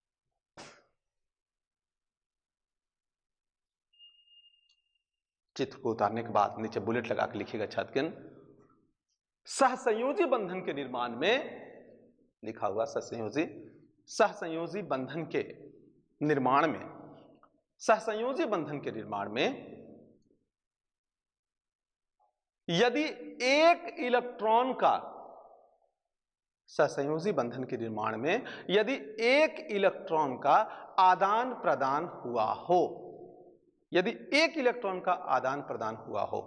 [SPEAKER 1] चित्र को उतारने के बाद नीचे बुलेट लगा के लिखिएगा छात्रगण, सहसंयोजी बंधन के निर्माण में लिखा हुआ सहसंयोजी सहसंयोजी बंधन के निर्माण में सहसंयोजी बंधन के निर्माण में यदि एक इलेक्ट्रॉन का सहसंयोजी बंधन के निर्माण में यदि एक इलेक्ट्रॉन का आदान प्रदान हुआ हो यदि एक इलेक्ट्रॉन का आदान प्रदान हुआ हो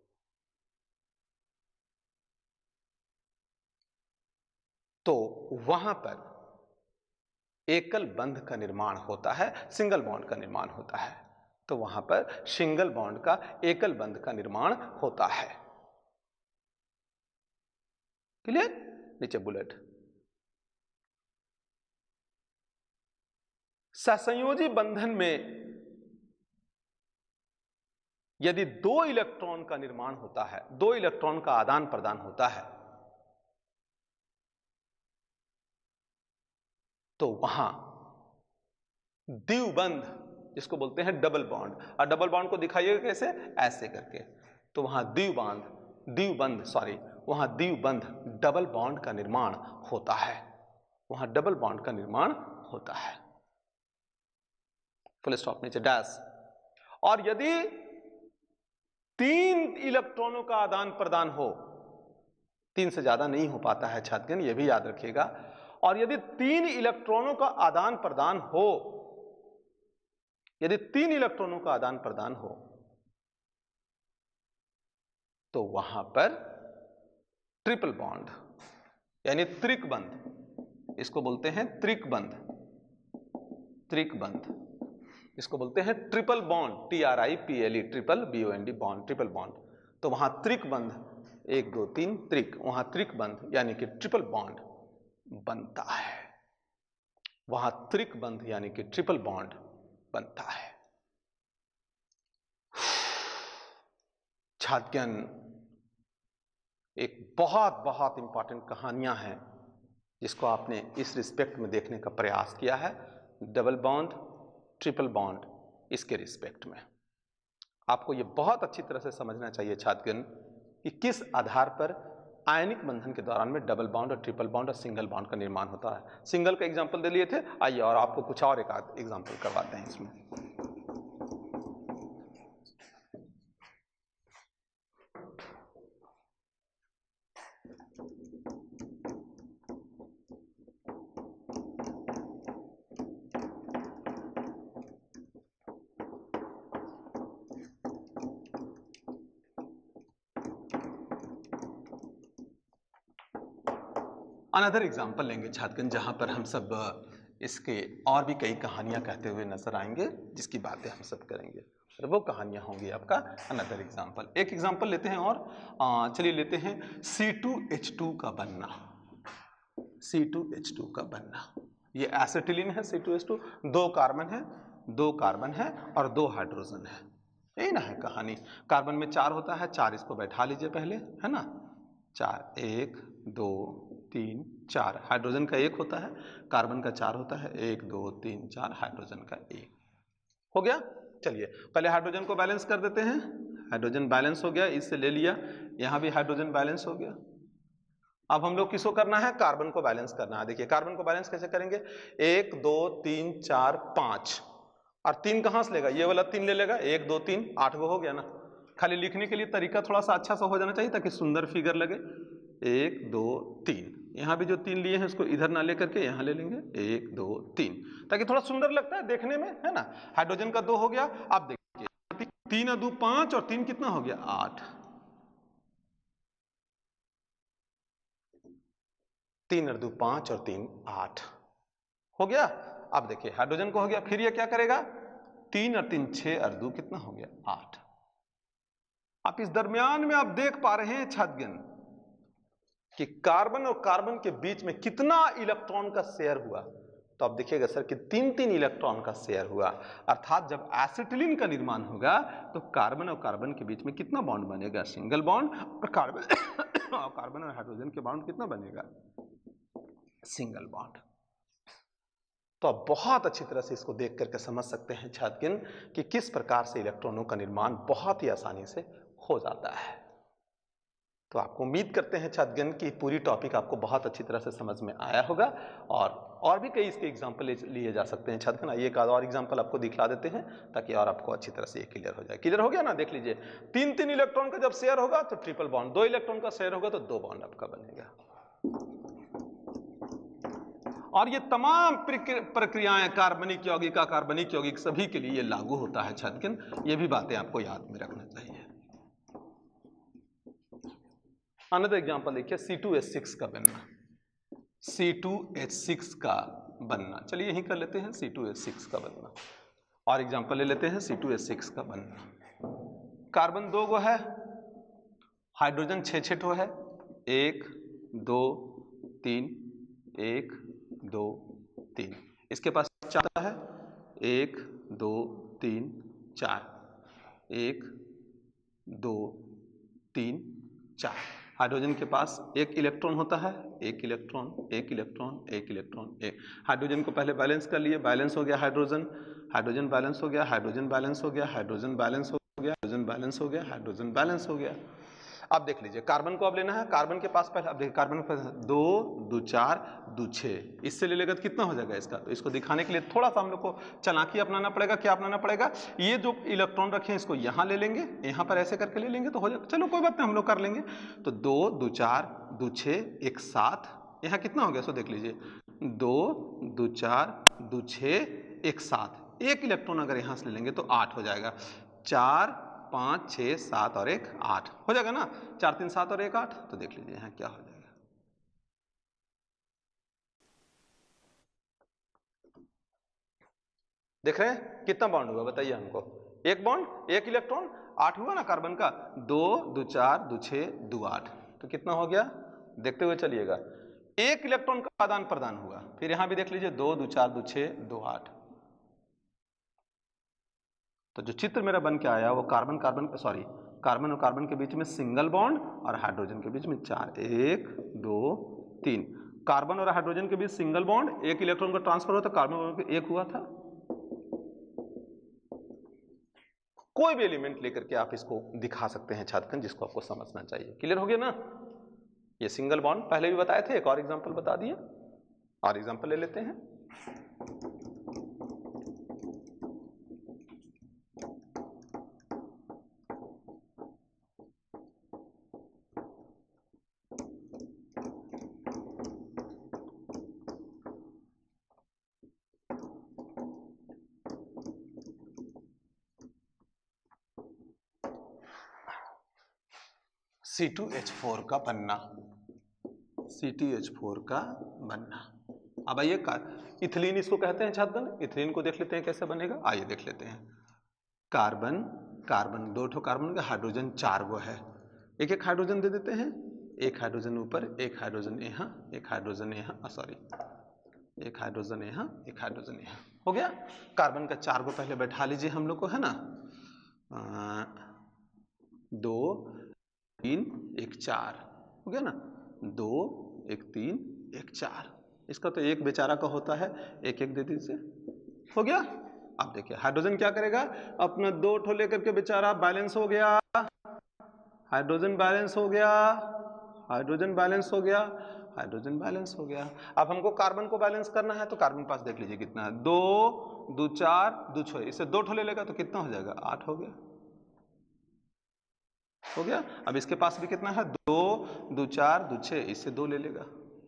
[SPEAKER 1] तो वहां पर एकल बंध का निर्माण होता है, सिंगल बॉन्ड का निर्माण होता है। तो वहां पर सिंगल बॉन्ड का एकल बंध का निर्माण होता है। क्लियर? नीचे बुलेट। सहसंयोजी बंधन में यदि दो इलेक्ट्रॉन का निर्माण होता है, दो इलेक्ट्रॉन का आदान प्रदान होता है, तो वहां द्विबंध जिसको बोलते हैं डबल बॉन्ड, और डबल बॉन्ड को दिखाइएगा कैसे, ऐसे करके। तो वहां द्विबंध द्विबंध सॉरी वहां द्विबंध डबल बॉन्ड का निर्माण होता है, वहां डबल बॉन्ड का निर्माण होता है। फुल स्टॉप, नीचे डैश। और यदि तीन इलेक्ट्रॉनों का आदान प्रदान हो, तीन से ज्यादा नहीं हो पाता है छात्रगण, यह भी याद रखिएगा। और यदि तीन इलेक्ट्रॉनों का आदान प्रदान हो यदि तीन इलेक्ट्रॉनों का आदान प्रदान हो तो वहां पर ट्रिपल बॉन्ड यानी त्रिकबंध, इसको बोलते हैं त्रिकबंध, त्रिकबंध इसको बोलते हैं triple bond, T R I P L E, triple B O N D bond, triple bond. तो वहां त्रिकबंध, एक दो तीन त्रिक, वहां त्रिकबंध यानी कि ट्रिपल बॉन्ड बनता है, वहां त्रिकबंध यानी कि ट्रिपल बॉन्ड बनता है। छात्रगण, एक बहुत बहुत इंपॉर्टेंट कहानियां हैं जिसको आपने इस रिस्पेक्ट में देखने का प्रयास किया है, डबल बॉन्ड, ट्रिपल बॉन्ड, इसके रिस्पेक्ट में आपको यह बहुत अच्छी तरह से समझना चाहिए छात्रगण कि किस आधार पर आयनिक बंधन के दौरान में डबल बॉन्ड और ट्रिपल बॉन्ड और सिंगल बॉन्ड का निर्माण होता है। सिंगल का एग्जांपल दे लिए थे, आइए और आपको कुछ और एक आध एग्जांपल करवाते हैं इसमें। अनदर एग्जाम्पल लेंगे छात्रगण जहां पर हम सब इसके और भी कई कहानियां कहते हुए नजर आएंगे जिसकी बातें हम सब करेंगे, और वो कहानियां होंगी आपका अनदर एग्जाम्पल। एक एग्जाम्पल लेते हैं और चलिए लेते हैं सी टू एच टू का बनना, सी टू एच टू का बनना। ये एसिटिलीन है, सी टू एच टू, दो कार्बन है, दो कार्बन है और दो हाइड्रोजन है, यही ना है कहानी। कार्बन में चार होता है, चार इसको बैठा लीजिए पहले, है ना, चार, एक दो तीन चार। हाइड्रोजन का एक होता है, कार्बन का चार होता है, एक दो तीन चार, हाइड्रोजन का एक हो गया। चलिए पहले हाइड्रोजन को बैलेंस कर देते हैं, हाइड्रोजन बैलेंस हो गया, इससे ले लिया, यहां भी हाइड्रोजन बैलेंस हो गया। अब हम लोग किसको करना है, कार्बन को बैलेंस करना है। देखिए कार्बन को बैलेंस कैसे करेंगे, एक दो तीन चार पांच, और तीन कहां से लेगा, ये वाला तीन ले लेगा, एक दो तीन, आठ गो हो गया ना। खाली लिखने के लिए तरीका थोड़ा सा अच्छा सा हो जाना चाहिए ताकि सुंदर फिगर लगे। एक दो तीन, यहां भी जो तीन लिए हैं उसको इधर ना लेकर के यहां ले लेंगे, एक दो तीन, ताकि थोड़ा सुंदर लगता है देखने में, है ना। हाइड्रोजन का दो हो गया। अब देखिए तीन और दो पांच, और तीन कितना हो गया, आठ, तीन और दो पांच और तीन आठ हो गया। अब देखिए हाइड्रोजन को हो गया, फिर ये क्या करेगा, तीन और तीन छह और दो कितना हो गया, आठ। आप इस दरमियान में आप देख पा रहे हैं छात्रगण कि कार्बन और कार्बन के बीच में कितना इलेक्ट्रॉन का शेयर हुआ। तो आप देखिएगा सर कि तीन तीन इलेक्ट्रॉन का शेयर हुआ, अर्थात जब एसिटिलीन का निर्माण होगा तो कार्बन और कार्बन के बीच में कितना बॉन्ड बनेगा, सिंगल बॉन्ड, और कार्बन और कार्बन और हाइड्रोजन के बॉन्ड कितना बनेगा, सिंगल बॉन्ड। तो आप बहुत अच्छी तरह से इसको देख करके समझ सकते हैं छात्रगण कि किस प्रकार से इलेक्ट्रॉनों का निर्माण बहुत ही आसानी से हो जाता है। तो आपको उम्मीद करते हैं छात्रगण कि पूरी टॉपिक आपको बहुत अच्छी तरह से समझ में आया होगा और और भी कई इसके एग्जाम्पल लिए जा सकते हैं छात्रगण। आइए एक और एग्जाम्पल आपको दिखला देते हैं ताकि और आपको अच्छी तरह से ये क्लियर हो जाए। क्लियर हो गया ना? देख लीजिए, तीन तीन इलेक्ट्रॉन का जब शेयर होगा तो ट्रिपल बॉन्ड, दो इलेक्ट्रॉन का शेयर होगा तो दो बॉन्ड आपका बनेगा। और ये तमाम प्रक्रियाएं कार्बनिक यौगिक, अकार्बनिक यौगिक सभी के लिए ये लागू होता है छात्रगण। ये भी बातें आपको याद में रखना चाहिए। अनदर एग्जांपल देखिए, सी टू एच सिक्स का बनना, सी टू एच सिक्स का बनना। चलिए यहीं कर लेते हैं सी टू एच सिक्स का बनना। और एग्जांपल ले लेते हैं सी टू एच सिक्स का बनना। कार्बन दो गो है, हाइड्रोजन छः छः ठो है, एक दो तीन, एक दो तीन। इसके पास चार है, एक दो तीन चार, एक दो तीन चार। हाइड्रोजन के पास एक इलेक्ट्रॉन होता है, एक इलेक्ट्रॉन, एक इलेक्ट्रॉन, एक इलेक्ट्रॉन, एक। हाइड्रोजन को पहले बैलेंस कर लिए, बैलेंस हो गया हाइड्रोजन, हाइड्रोजन बैलेंस हो गया, हाइड्रोजन बैलेंस हो गया, हाइड्रोजन बैलेंस हो गया, हाइड्रोजन बैलेंस हो गया, हाइड्रोजन बैलेंस हो गया। अब देख लीजिए, कार्बन को अब लेना है। कार्बन के पास पहले, अब देखिए कार्बन के पास दो दो चार दो छः, इससे ले लेगा तो कितना हो जाएगा इसका? तो इसको दिखाने के लिए थोड़ा सा हम लोग को चालाकी अपनाना पड़ेगा। क्या अपनाना पड़ेगा? ये जो इलेक्ट्रॉन रखे हैं इसको यहाँ ले लेंगे, यहाँ पर ऐसे करके ले लेंगे तो हो जाएगा। चलो कोई बात नहीं, हम लोग कर लेंगे। तो दो दो चार दो छः एक सात, यहाँ कितना हो गया सो देख लीजिए, दो दो चार दो छः एक सात। एक इलेक्ट्रॉन अगर यहाँ से ले लेंगे तो आठ हो जाएगा। चार पाँच छः सात और एक आठ हो जाएगा ना? चार तीन सात और एक आठ। तो देख लीजिए यहाँ क्या हो जाएगा। देख रहे हैं कितना बॉन्ड हुआ? बताइए हमको। एक बॉन्ड, एक इलेक्ट्रॉन, आठ हुआ ना कार्बन का। दो दो चार दो छः दो आठ, तो कितना हो गया? देखते हुए चलिएगा, एक इलेक्ट्रॉन का आदान प्रदान हुआ। फिर यहां भी देख लीजिए, दो दो चार दो छः दो आठ। तो जो चित्र मेरा बन के आया वो कार्बन कार्बन सॉरी कार्बन और कार्बन के बीच में सिंगल बॉन्ड और हाइड्रोजन के बीच में चार, एक दो तीन। कार्बन और हाइड्रोजन के बीच सिंगल बॉन्ड, एक इलेक्ट्रॉन का ट्रांसफर होता, कार्बन एक हुआ था। कोई भी एलिमेंट लेकर के आप इसको दिखा सकते हैं छात्रगण, जिसको आपको समझना चाहिए। क्लियर हो गया ना? ये सिंगल बॉन्ड पहले भी बताए थे, एक और एग्जांपल बता दिए, और एग्जांपल ले लेते हैं। सी टू एच फोर का बनना, सी टू एच फोर का बनना। अब आइए, इथिलीन इसको कहते हैं छात्रगण। इथिलीन को देख लेते हैं कैसे बनेगा। आइए देख लेते हैं। कार्बन कार्बन दो ठो कार्बन का, हाइड्रोजन चार गो है। एक एक हाइड्रोजन दे देते हैं, एक हाइड्रोजन ऊपर, एक हाइड्रोजन यहाँ, एक हाइड्रोजन यहाँ, सॉरी एक हाइड्रोजन यहाँ, एक हाइड्रोजन यहाँ। हो गया। कार्बन का चार गो पहले बैठा लीजिए हम लोग को, है ना। आ, दो तीन एक चार हो गया ना। दो एक तीन एक चार। इसका तो एक बेचारा का होता है, एक एक दे दीजिए। हो गया। अब देखिए हाइड्रोजन क्या करेगा, अपना दो ठो लेकर के बेचारा बैलेंस हो गया, हाइड्रोजन बैलेंस हो गया, हाइड्रोजन बैलेंस हो गया, हाइड्रोजन बैलेंस हो गया। अब हमको कार्बन को बैलेंस करना है, तो कार्बन पास देख लीजिए कितना है, दो दो चार दो छः, इससे दो ठो ले लेगा तो कितना हो जाएगा, आठ हो गया। हो गया। अब इसके पास भी कितना है, दो दो चार दो छः, इससे दो ले लेगा।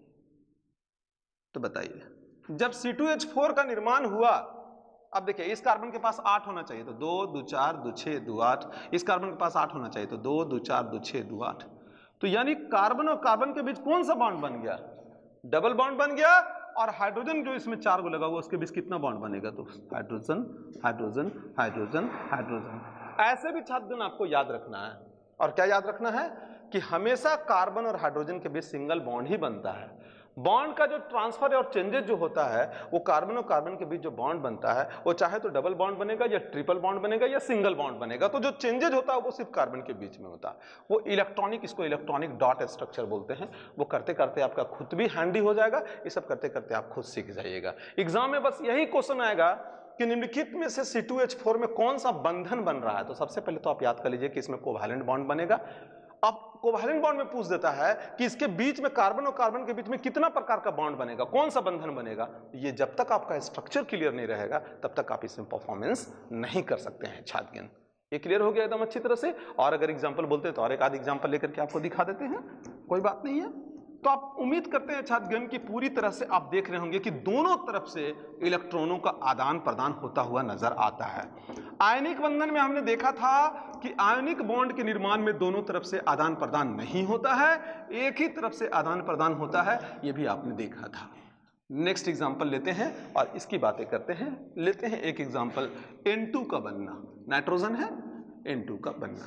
[SPEAKER 1] तो बताइए जब सी टू एच फोर का निर्माण हुआ, अब देखिए इस कार्बन के पास आठ होना चाहिए, तो दो दो चार दो छः दो आठ। इस कार्बन के पास आठ होना चाहिए, तो दो दो चार दो छः दो आठ। तो यानी कार्बन और कार्बन के बीच कौन सा बॉन्ड बन गया, डबल बॉन्ड बन गया। और हाइड्रोजन जो इसमें चार को लगा हुआ, उसके बीच कितना बॉन्ड बनेगा, तो हाइड्रोजन हाइड्रोजन हाइड्रोजन हाइड्रोजन। ऐसे भी छात्र आपको याद रखना है। और क्या याद रखना है कि हमेशा कार्बन और हाइड्रोजन के बीच सिंगल बॉन्ड ही बनता है। बॉन्ड का जो ट्रांसफर और चेंजेस जो होता है वो कार्बन और कार्बन के बीच जो बॉन्ड बनता है वो चाहे तो डबल बॉन्ड बनेगा या ट्रिपल बॉन्ड बनेगा या सिंगल बॉन्ड बनेगा। तो जो चेंजेस होता है वो सिर्फ कार्बन के बीच में होता है। वो इलेक्ट्रॉनिक, इसको इलेक्ट्रॉनिक डॉट स्ट्रक्चर बोलते हैं। वो करते करते आपका खुद भी हैंडी हो जाएगा, ये सब करते करते आप खुद सीख जाइएगा। एग्जाम में बस यही क्वेश्चन आएगा कि निम्नलिखित में से सी टू एच फोर में कौन सा बंधन बन रहा है। तो सबसे पहले तो आप याद कर लीजिए कि इसमें कोवैलेंट बॉन्ड बनेगा। अब कोवैलेंट बॉन्ड में पूछ देता है कि इसके बीच में कार्बन और कार्बन के बीच में कितना प्रकार का बॉन्ड बनेगा, कौन सा बंधन बनेगा। ये जब तक आपका स्ट्रक्चर क्लियर नहीं रहेगा तब तक आप इसमें परफॉर्मेंस नहीं कर सकते हैं छात्र। ये क्लियर हो गया एकदम अच्छी तरह से। और अगर एग्जांपल बोलते हैं तो और एक आध एग्जांपल लेकर के आपको दिखा देते हैं, कोई बात नहीं है। तो आप उम्मीद करते हैं छात्रगण की पूरी तरह से आप देख रहे होंगे कि दोनों तरफ से इलेक्ट्रॉनों का आदान प्रदान होता हुआ नजर आता है। आयनिक बंधन में हमने देखा था कि आयनिक बॉन्ड के निर्माण में दोनों तरफ से आदान प्रदान नहीं होता है, एक ही तरफ से आदान प्रदान होता है, यह भी आपने देखा था। नेक्स्ट एग्जांपल लेते हैं और इसकी बातें करते हैं। लेते हैं एक एग्जांपल, एन टू का बनना, नाइट्रोजन है, एन टू का बनना,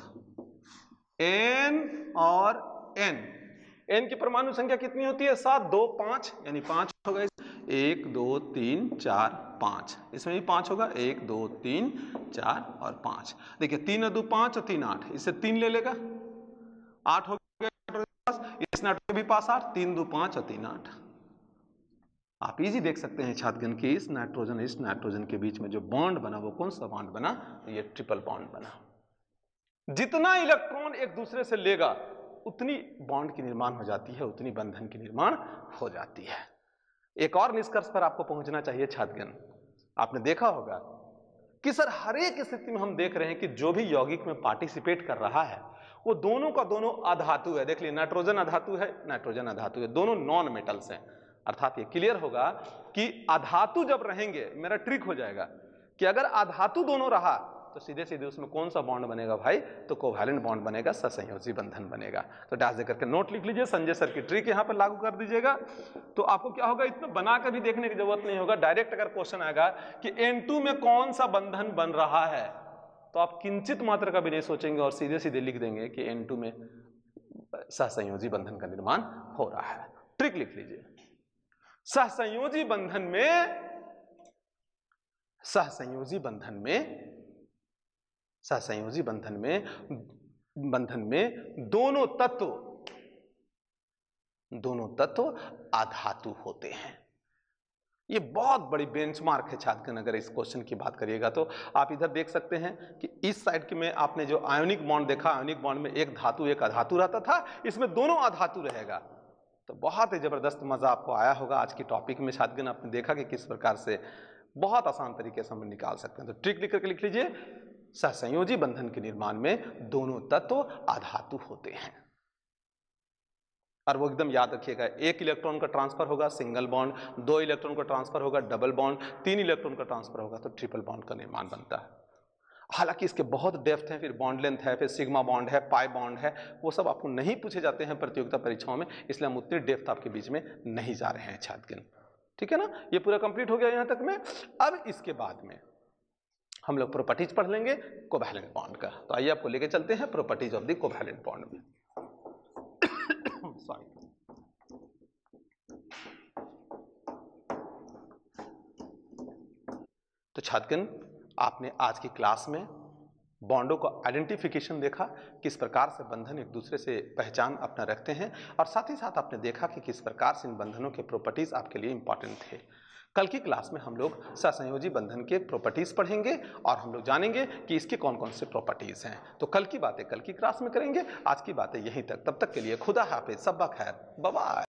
[SPEAKER 1] N और N, N की परमाणु संख्या कितनी होती है? सात, दो, पांच, यानी पांच होगा। एक, दो, तीन, चार, पांच, इसमें भी पांच होगा। एक, दो, तीन, चार और पांच। देखिए तीन और दो पांच और तीन आठ, इससे तीन ले लेगा, आठ हो गया। इस नाइट्रोजन के भी पास आठ, तीन दो पांच और तीन आठ। आप इजी देख सकते हैं छात्रगण की इस नाइट्रोजन इस नाइट्रोजन के बीच में जो बॉन्ड बना वो कौन सा बॉन्ड बना? ये ट्रिपल बॉन्ड बना। जितना इलेक्ट्रॉन एक दूसरे से लेगा उतनी बॉन्ड की निर्माण हो जाती है, उतनी बंधन की निर्माण हो जाती है। एक और निष्कर्ष पर आपको पहुंचना चाहिए छात्रगण। आपने देखा होगा कि सर हर एक स्थिति में हम देख रहे हैं कि जो भी यौगिक में पार्टिसिपेट कर रहा है वो दोनों का दोनों अधातु है। देख लीजिए नाइट्रोजन अधातु है, नाइट्रोजन अधातु है, दोनों नॉन मेटल्स हैं। अर्थात ये क्लियर होगा कि अधातु जब रहेंगे, मेरा ट्रिक हो जाएगा कि अगर अधातु दोनों रहा तो सीधे सीधे उसमें कौन सा बॉन्ड बनेगा भाई? तो कोवैलेंट बॉन्ड बनेगा, सहसंयोजी बंधन बनेगा। तो डैश देकर के नोट लिख लीजिए, संजय सर की ट्रिक यहां पर लागू कर दीजिएगा। तो आपको क्या होगा, इतना बना कर भी देखने की जरूरत नहीं होगा। डायरेक्ट अगर क्वेश्चन आएगा कि एन टू में कौन सा बंधन बन रहा है तो आप किंचित मात्र का भी नहीं सोचेंगे और सीधे सीधे लिख देंगे कि एन टू में सहसंयोजी बंधन का निर्माण हो रहा है। ट्रिक लिख लीजिए, सहसंयोजी बंधन में सहसंयोजी बंधन में सहसंयोजी बंधन में बंधन में दोनों तत्व दोनों तत्व अधातु होते हैं। ये बहुत बड़ी बेंचमार्क है छात्रगण। अगर इस क्वेश्चन की बात करिएगा तो आप इधर देख सकते हैं कि इस साइड के में आपने जो आयोनिक बॉन्ड देखा, आयोनिक बॉन्ड में एक धातु एक अधातु रहता था, इसमें दोनों अधातु रहेगा। तो बहुत ही जबरदस्त मजा आपको आया होगा आज की टॉपिक में छात्रगण। आपने देखा कि किस प्रकार से बहुत आसान तरीके से हम निकाल सकते हैं। तो ट्रिक लिख करके लिख लीजिए, सहसंयोजी बंधन के निर्माण में दोनों तत्व अधातु होते हैं। और वो एकदम याद रखिएगा, एक इलेक्ट्रॉन का ट्रांसफर होगा सिंगल बॉन्ड, दो इलेक्ट्रॉन का ट्रांसफर होगा डबल बॉन्ड, तीन इलेक्ट्रॉन का ट्रांसफर होगा तो ट्रिपल बॉन्ड का निर्माण बनता है। हालांकि इसके बहुत डेप्थ है, फिर बॉन्ड लेंथ है, फिर सिग्मा बॉन्ड है, पाई बॉन्ड है, वो सब आपको नहीं पूछे जाते हैं प्रतियोगिता परीक्षाओं में, इसलिए हम उतनी डेप्थ आपके बीच में नहीं जा रहे हैं छात्रगण। ठीक है ना, ये पूरा कंप्लीट हो गया यहां तक में। अब इसके बाद में हम लोग प्रॉपर्टीज पढ़ लेंगे कोवैलेंट बॉन्ड का। तो आइए आपको लेके चलते हैं properties of the covalent bond में। सॉरी, तो छात्रगण आपने आज की क्लास में बॉन्डों का आइडेंटिफिकेशन देखा, किस प्रकार से बंधन एक दूसरे से पहचान अपना रखते हैं, और साथ ही साथ आपने देखा कि किस प्रकार से इन बंधनों के प्रॉपर्टीज आपके लिए इंपॉर्टेंट थे। कल की क्लास में हम लोग सहसंयोजी बंधन के प्रॉपर्टीज पढ़ेंगे और हम लोग जानेंगे कि इसके कौन कौन से प्रॉपर्टीज हैं। तो कल की बातें कल की क्लास में करेंगे, आज की बातें यहीं तक। तब तक के लिए खुदा हाफिज, सब्बा खैर, बाय बाय।